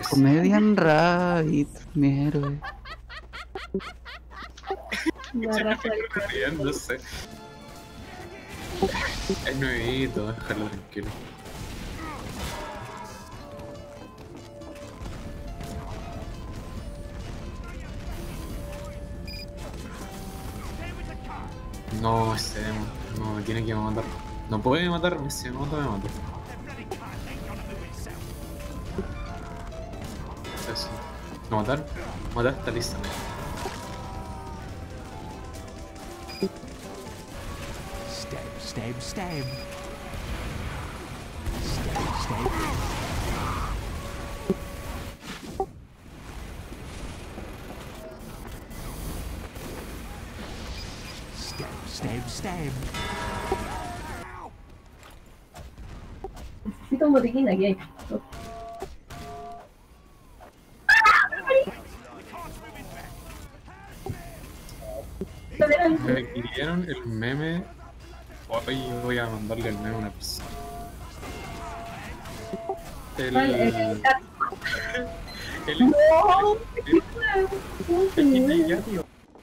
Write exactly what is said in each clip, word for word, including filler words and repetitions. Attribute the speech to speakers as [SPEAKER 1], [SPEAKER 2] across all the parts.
[SPEAKER 1] Comedian Rabbit, mi héroe.
[SPEAKER 2] No sé. Es nuevito, déjalo tranquilo. No, ese no me tiene que matar. No puede matarme, si me mata, me mata. Eso. ¿No matar? Matar está lista.
[SPEAKER 3] Stab, stab, stab. Stab, stab. Stab, stab, stab.
[SPEAKER 4] Necesito un botiquín aquí. Hay.
[SPEAKER 2] Me pidieron el meme. Hoy voy a mandarle el meme a una persona. El.
[SPEAKER 4] El, el, el,
[SPEAKER 2] El.
[SPEAKER 4] no,
[SPEAKER 2] El. El. Ya, tío.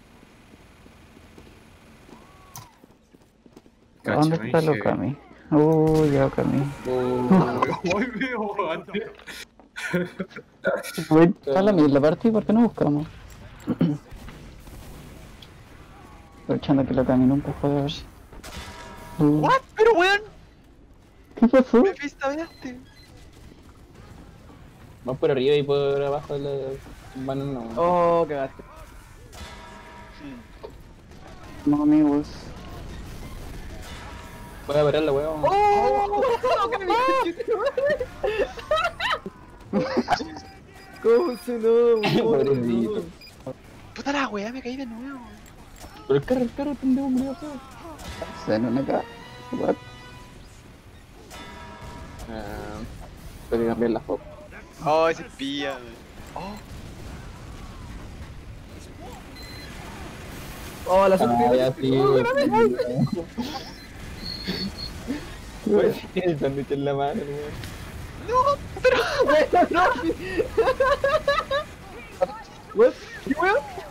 [SPEAKER 1] ¿Dónde está el Okami? Uy, ya Okami.
[SPEAKER 2] Hoy veo antes.
[SPEAKER 1] Voy a la misma parte, ¿por qué no buscamos? Aprovechando que el Okami nunca puede verse. Uh,
[SPEAKER 5] ¿What? Pero weón,
[SPEAKER 1] ¿Qué pasó?
[SPEAKER 5] me pistabeaste.
[SPEAKER 6] Más por arriba y por abajo de la mano no.
[SPEAKER 5] Oh, cagaste.
[SPEAKER 1] No, amigos.
[SPEAKER 6] Voy a parar la weón.
[SPEAKER 5] ¡Oh! ¿Cómo se no?
[SPEAKER 6] Pobrecito.
[SPEAKER 5] Puta la weá, me caí de nuevo.
[SPEAKER 6] Pero el carro, el carro, pendejo, me lo
[SPEAKER 1] Se no me cae. What?
[SPEAKER 6] Ah, tengo que cambiar la foto.
[SPEAKER 5] Oh, ese pilla, weón. Oh.
[SPEAKER 4] oh, la
[SPEAKER 6] Ah, ya sí, weón. El sándwich en la mano, weón.
[SPEAKER 5] No, pero.
[SPEAKER 4] no.
[SPEAKER 5] What? ¿Qué weón?